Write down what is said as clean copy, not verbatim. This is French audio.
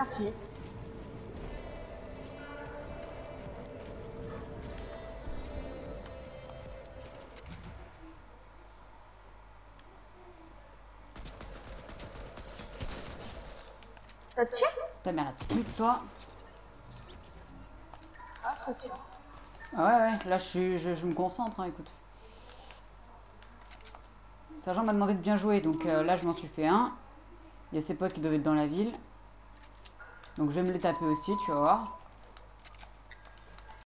Merci. Ça tire? Ta mère a plus que toi. Ah, ça tire. Ah ouais, là je me concentre, hein, écoute. Sergent m'a demandé de bien jouer, donc là je m'en suis fait un. Il y a ses potes qui doivent être dans la ville. Donc je vais me les taper aussi, tu vas voir.